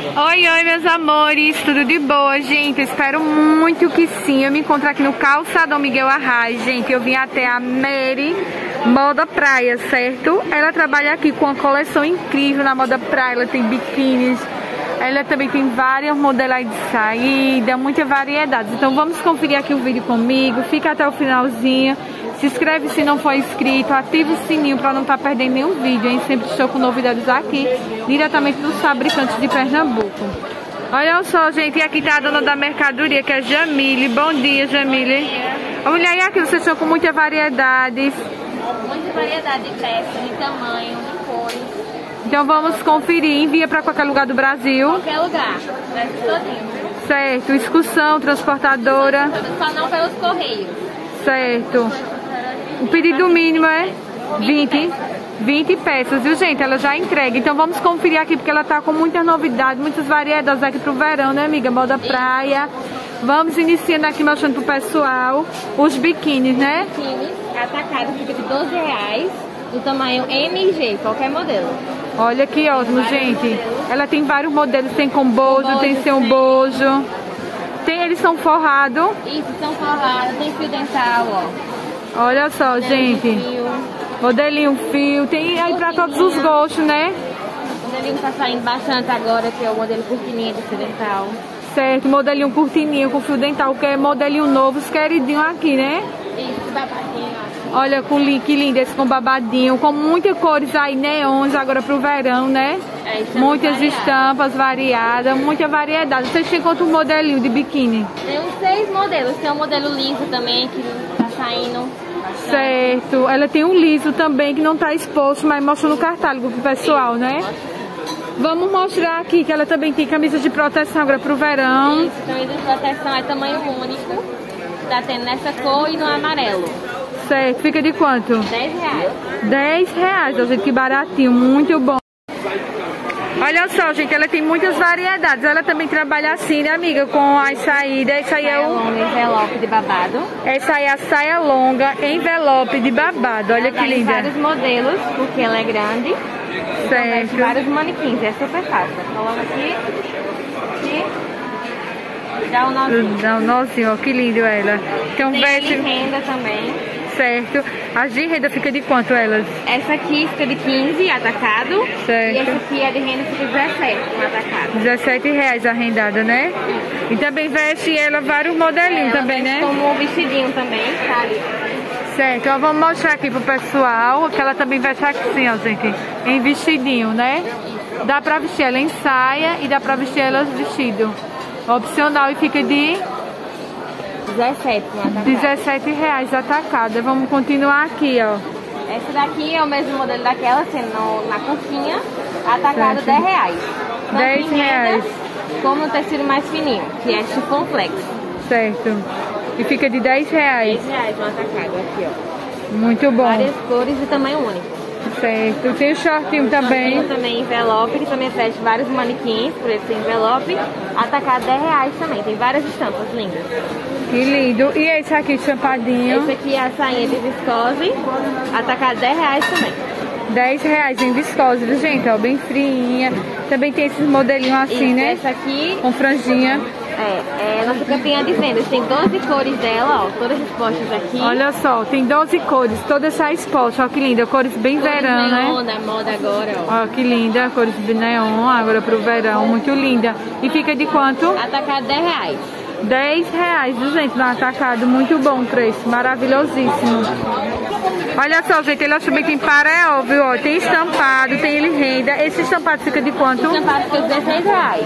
Oi, oi, meus amores, tudo de boa, gente? Eu espero muito que sim. Eu me encontro aqui no Calçadão Miguel Arraes, gente. Eu vim até a Mary Moda Praia, certo? Ela trabalha aqui com uma coleção incrível na Moda Praia. Ela tem biquínis, ela também tem várias modelos de saída, muita variedade. Então vamos conferir aqui o vídeo comigo. Fica até o finalzinho. Se inscreve se não for inscrito, ativa o sininho para não estar perdendo nenhum vídeo, hein? Sempre estou com novidades aqui, diretamente dos fabricantes de Pernambuco. Olha só, gente, e aqui tá a dona da mercadoria, que é Jamile. Bom dia, Jamile. Olha, e aqui vocês estão com muita variedade. Muita variedade de peças, de tamanho, de cores. Então vamos conferir, envia para qualquer lugar do Brasil. Qualquer lugar, Brasil todinho. Certo, excursão, transportadora. Só não pelos correios. Certo. O pedido mínimo é 20 peças, viu, gente? Ela já entrega. Então vamos conferir aqui, porque ela tá com muitas novidades, muitas variedades aqui pro verão, né, amiga? Moda praia. Vamos iniciando aqui, mostrando pro pessoal os biquínis, né? Biquínis, atacado, fica de R$12, do tamanho MG, qualquer modelo. Olha que ótimo, gente. Ela tem vários modelos, tem com bojo, tem sem um bojo. Eles são forrados. Isso, são forrados, tem fio dental, ó. Olha só, gente. Modelinho fio. Tem aí pra todos os gostos, né? O modelinho tá saindo bastante agora, que é o modelo cortininha de fio dental. Certo, modelinho cortininha com fio dental, que é modelinho novo, os queridinhos aqui, né? Isso, babadinho, ó. Olha que lindo esse com babadinho, com muitas cores aí, neons agora pro verão, né? Muitas estampas variadas, muita variedade. Vocês têm quanto modelinho de biquíni? Tem uns 6 modelos. Tem um modelo liso também, que tá saindo bastante. Certo. Ela tem um liso também, que não tá exposto, mas mostra no catálogo pro pessoal, né? Vamos mostrar aqui que ela também tem camisas de proteção agora pro verão. Isso, camisa de proteção é tamanho único. Tá tendo nessa cor e no amarelo. Certo. Fica de quanto? R$10. R$10, gente, que baratinho, muito bom. Olha só, gente, ela tem muitas variedades. Ela também trabalha assim, né, amiga? Com as saídas. Essa aí é o envelope de babado. Essa aí é a saia longa, envelope de babado. Olha que linda. Tem vários modelos, porque ela é grande. Certo. Então, vários manequins, é super fácil. Coloca aqui e dá um nozinho. Dá um nozinho, ó, que lindo ela. Então, tem de renda também. Certo. As de renda fica de quanto elas? Essa aqui fica de 15 atacado. Certo. E essa aqui, a de renda, fica de 17 no atacado. R$17 arrendada, né? E também veste ela vários modelinhos também, né? Como um vestidinho também, tá ali. Certo, então vamos mostrar aqui pro pessoal que ela também veste assim, ó, gente, em vestidinho, né? Dá pra vestir ela em saia e dá pra vestir ela vestido. Opcional e fica de 17 no atacado. R$17 atacada. Vamos continuar aqui, ó. Essa daqui é o mesmo modelo daquela, sendo na curtinha, atacado R$10. R$10. Como um tecido mais fininho, que é chiffon flex. Certo. E fica de R$10. R$10 no atacado, aqui, ó. Muito bom. Várias cores e tamanho único. Certo. Tem o shortinho também. Tem também envelope, que também veste vários manequins por esse envelope. Atacado R$10 também. Tem várias estampas lindas. Que lindo. E esse aqui, champadinho? Esse aqui é a sainha de viscose. Atacado R$10 também. R$10 em viscose, viu, gente? Ó, bem friinha. Também tem esses modelinhos assim, isso, né? Essa aqui com franjinha. É nossa campanha de vendas. Tem 12 cores dela, ó. Todas expostas aqui. Olha só, tem 12 cores. Todas essas expostas. Ó, que linda. Cores bem verão, neon, né? Da moda agora, ó. Ó, que linda. Cores de neon agora pro verão. Muito linda. E fica de quanto? Atacado R$10. R$10, viu, gente? No atacado. Muito bom o preço. Maravilhosíssimo. Olha só, gente, ele também tem pareó, viu? Ó, tem estampado, tem ele renda. Esse estampado fica de quanto? Estampado fica R$16.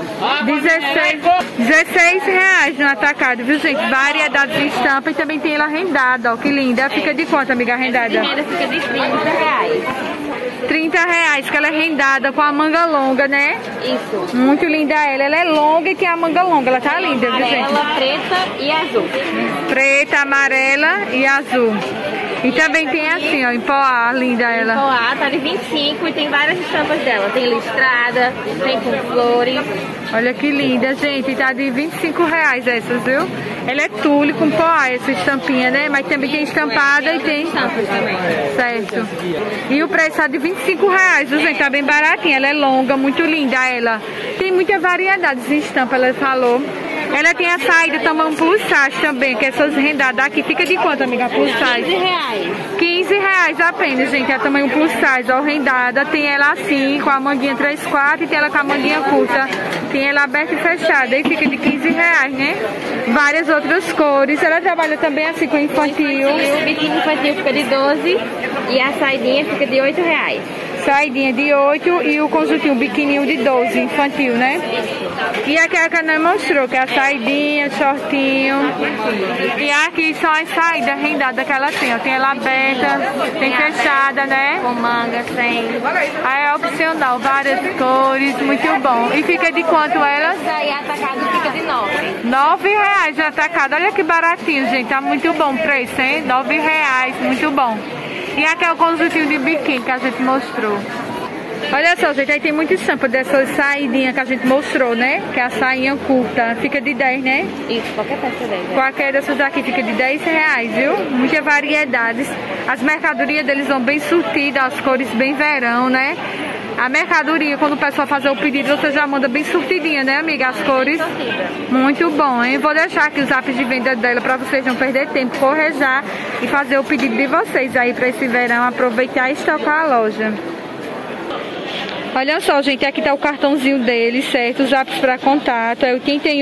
R$16 no atacado, viu, gente? Variedade de estampa e também tem ela rendada, ó, que linda. Fica de quanto, amiga, rendada? Essa de renda fica de R$30. R$30, que ela é rendada com a manga longa, né? Isso. Muito linda ela. Ela é longa e tem a manga longa. Ela tá linda, viu, gente? Amarela, preta e azul. Preta, amarela e azul. E também tem assim, ó, em poá, linda ela. Em poá, tá de 25 e tem várias estampas dela. Tem listrada, tem com flores. Olha que linda, gente. Tá de R$25 essas, viu? Ela é tule com poá, essa estampinha, né? Mas também tem estampada e tem estampas também. Certo. E o preço tá de R$25, gente, tá bem baratinha. Ela é longa, muito linda ela. Tem muita variedade de estampa, ela falou. Ela tem a saída tamanho plus size também, que essas rendadas aqui. Fica de quanto, amiga? Plus size? R$15 apenas, gente. É tamanho plus size, ó, rendada. Tem ela assim, com a manguinha 3/4 e tem ela com a manguinha curta. Tem ela aberta e fechada. E fica de R$15, né? Várias outras cores. Ela trabalha também assim com infantil. O biquíni infantil fica de 12 e a saidinha fica de R$8. Saidinha de 8 e o conjuntinho, o biquininho de 12, infantil, né? E aquela que a Ana mostrou, que é a saidinha, shortinho. E aqui são as saídas rendadas que ela tem, ó. Tem ela aberta, tem fechada, né? Com manga, sem. Aí é opcional, várias cores, muito bom. E fica de quanto elas? Aí atacado fica de R$9 atacado. Olha que baratinho, gente. Tá muito bom o preço, hein? R$9, muito bom. E aqui é o conjuntinho de biquíni que a gente mostrou. Olha só, gente, aí tem muita estampa dessas saidinhas que a gente mostrou, né? Que é a sainha curta. Fica de 10, né? Isso, qualquer peça 10. Qualquer dessas daqui fica de R$10, viu? Muitas variedades. As mercadorias deles são bem surtidas, as cores bem verão, né? A mercadoria, quando o pessoal fazer o pedido, você já manda bem surtidinha, né, amiga? As cores. Muito bom, hein? Vou deixar aqui os apps de venda dela pra vocês não perder tempo, correr já e fazer o pedido de vocês aí pra esse verão, aproveitar e estocar a loja. Olha só, gente, aqui tá o cartãozinho dele, certo? Os apps para contato é o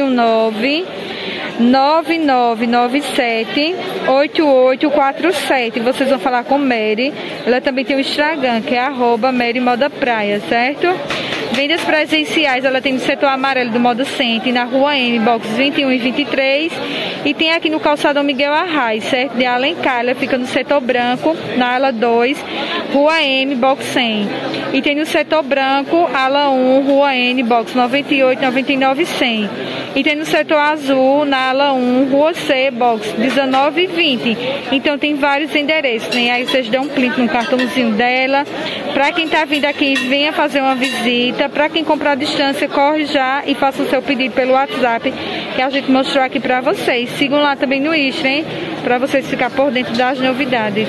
819-9997-8847. Vocês vão falar com Mary. Ela também tem o Instagram, que é @MaryModaPraia, certo? Vendas presenciais, ela tem no setor amarelo do Moda Center, na Rua M, box 21 e 23. E tem aqui no Calçadão Miguel Arraes, certo? De Alencar, ela fica no setor branco, na ala 2, Rua M, box 100. E tem no setor branco, ala 1, Rua N, box 98, 99 e 100. E tem no setor azul, na ala 1, Rua C, box 19 e 20. Então tem vários endereços, né? Aí vocês dão um clique no cartãozinho dela. Pra quem tá vindo aqui, venha fazer uma visita. Pra quem comprar à distância, corre já e faça o seu pedido pelo WhatsApp, que a gente mostrou aqui pra vocês. Sigam lá também no Insta, hein? Pra vocês ficarem por dentro das novidades.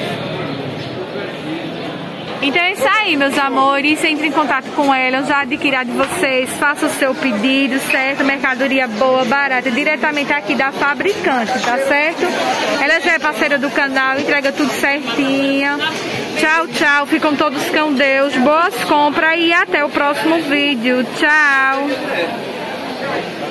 Então é isso aí, meus amores. Entre em contato com ela, já adquirir de vocês, faça o seu pedido, certo? Mercadoria boa, barata, diretamente aqui da fabricante, tá certo? Ela já é parceira do canal, entrega tudo certinho. Tchau, tchau. Ficam todos com Deus. Boas compras e até o próximo vídeo. Tchau.